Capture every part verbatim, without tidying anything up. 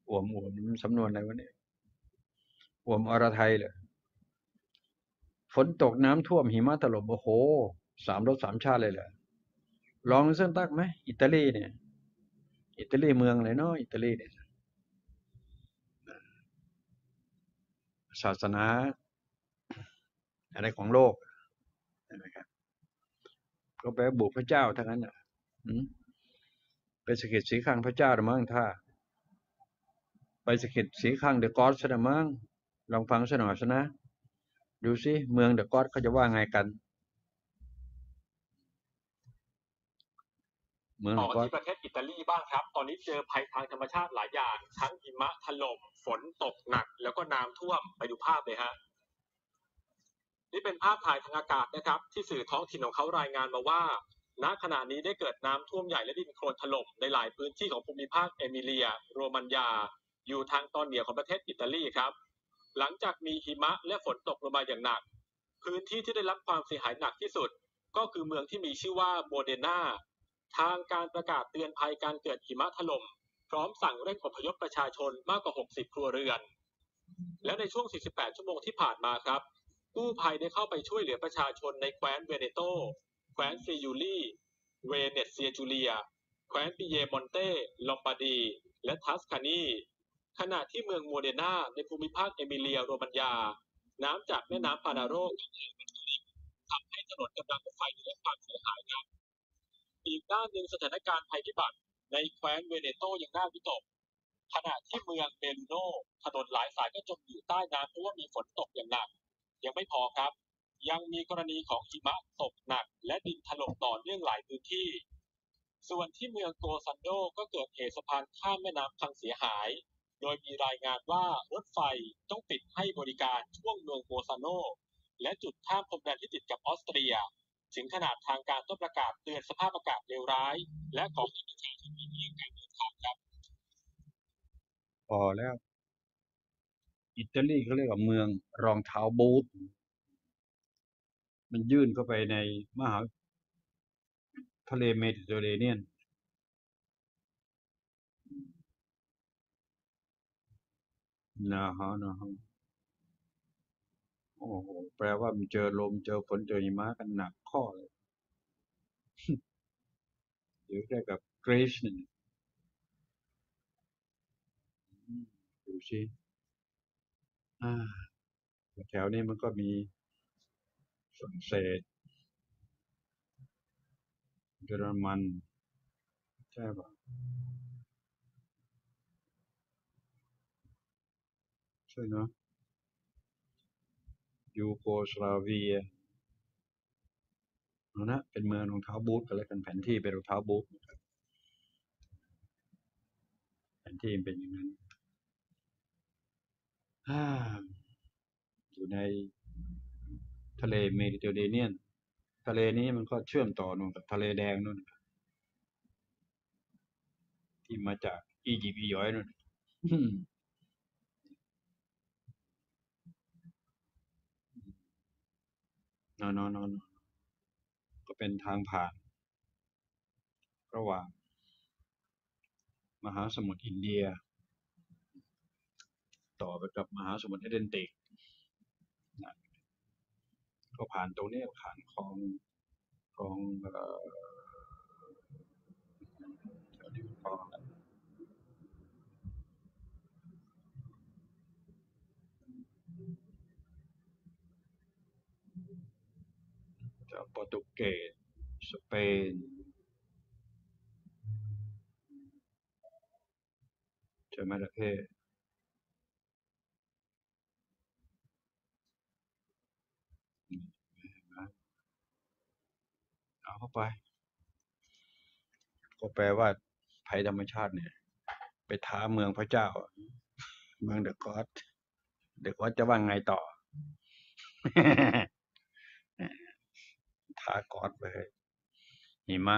อ่วมอ่วมสำนวนอะไรวะเนี่ยอ่วมอรไทยเลยฝนตกน้ำท่วมหิมะถล่มโอ้โหสามรสสามชาติเลยเหรอลองเส้นตักไหมอิตาลีเนี่ยอิตาลีเมืองเลยเนาะอิตาลีเนี่ยศาสนาอะไรของโลกใช่ไหมครับก็ไปบุกพระเจ้าทั้งนั้นอ่ะอืมไปสะกิดสีข้างพระเจ้าหรือมั้งถ้าไปสะกิดสีข้างเดอะก็อดซะหรือมั้งลองฟังซะหน่อยซะนะดูสิเมืองเดอะก็อดเขาจะว่าไงกันเมืองเดต่ออะก็อดที่ประเทศอิตาลีบ้างครับตอนนี้เจอภัยทางธรรมชาติหลายอย่างทั้งหิมะถล่มฝนตกหนักแล้วก็น้ำท่วมไปดูภาพเลยฮะนี่เป็นภาพถ่ายทางอากาศนะครับที่สื่อท้องถิ่นของเขารายงานมาว่าณขณะนี้ได้เกิดน้ำท่วมใหญ่และดินโคลนถล่มในหลายพื้นที่ของภูมิภาคเอมิเลียโรมันญาอยู่ทางตอนเหนือของประเทศอิตาลีครับหลังจากมีหิมะและฝนตกลงมาอย่างหนักพื้นที่ที่ได้รับความเสียหายหนักที่สุดก็คือเมืองที่มีชื่อว่าโมเดนาทางการประกาศเตือนภัยการเกิดหิมะถล่มพร้อมสั่งเร่งอพยพประชาชนมากกว่าหกสิบครัวเรือนและในช่วงสี่สิบแปดชั่วโมงที่ผ่านมาครับ กู้ภัยได้เข้าไปช่วยเหลือประชาชนในแคว้นเวเนโตแคว้นฟิยูรีเวเนเซียจูเลียแคว้นปิเยมอนเต้ลอมบาร์ดีและทัสคานีขณะที่เมืองโมเดนาในภูมิภาคเอมิเลียโรมันญาน้ำจากแม่น้ำปานาโรทำให้ถนนกำลังรถไฟได้รับความเสียหายครับอีกด้านหนึ่งสถานการณ์ภัยพิบัติในแคว้นเวเนโตยังน่าวิตกขณะที่เมืองเบลูโนถนนหลายสายก็จมอยู่ใต้น้ำเพราะว่ามีฝนตกอย่างหนัก ยังไม่พอครับยังมีกรณีของหิมะตกหนักและดินถล่มต่อเนื่องหลายพื้นที่ส่วนที่เมืองโกซันโดก็เกิดเหตุสะพานข้ามแม่น้ำพังเสียหายโดยมีรายงานว่ารถไฟต้องปิดให้บริการช่วงเมืองโกซานโนและจุดข้ามพรมแดนที่ติดกับออสเตรียถึงขนาดทางการต้องประกาศเตือนสภาพอากาศเลวร้ายและขอให้ประชาชนหลีกเลี่ยงการเดินทางครับพอแล้วอิตาลีเขาเรียกว่าเมืองรองเท้าบูทมันยื่นเข้าไปในมหาทะเลเมดิเตอร์เรเนียนนะฮะนะฮะโอ้โหแปลว่ามันเจอลมเจอฝนเจอหิมะกันหนักข้อเลยหรือแค่กับกรีซนี่ดูสิอ่าแถวนี้มันก็มีฝรั่งเศสเยอรมันใช่ป่ะใช่เนาะยูโกสลาเวียเอานะเป็นเมืองรองเท้าบูทกันแล้วกันแผนที่เป็นรองเท้าบูทแผนที่เป็นอย่างนั้นอ่าอยู่ในทะเลเมดิเตอร์เรเนียนทะเลนี้มันก็เชื่อมต่อนู่นกับทะเลแดงนู่นที่มาจากอียิปต์อีย้อยนู่นนอนนอนก็เป็นทางผ่านระหว่างมหาสมุทรอินเดียต่อไปกับมหาสมุทรแอตแลนติกนะก็ผ่านตรงนี้ผ่านคลองคลองเอ่อคลองจากโปรตุเกสสเปนใช่ไหมล่ะเพ่เอาเข้าไปก็แปลว่าภัยธรรมชาติเนี่ยไปท้าเมืองพระเจ้าเมืองเดอะก็อดเดอะก็อดจะว่าไงต่อท้ากอดไปเลยหิมะ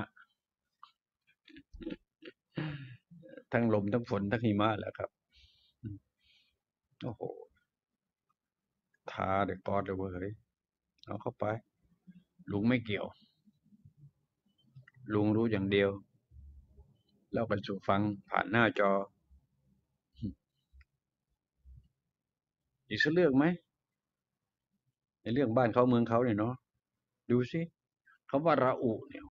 ทั้งลมทั้งฝนทั้งหิมะแหละครับโอ้โหท้าเดอะก็อดเลยเว้ยเอาเข้าไปลุงไม่เกี่ยวลุงรู้อย่างเดียวเล่ากันสู่ฟังผ่านหน้าจออีกสักเรื่องไหมในเรื่องบ้านเขาเมืองเขาเนี่ยเนาะดูสิคำว่าระอุเนี่ย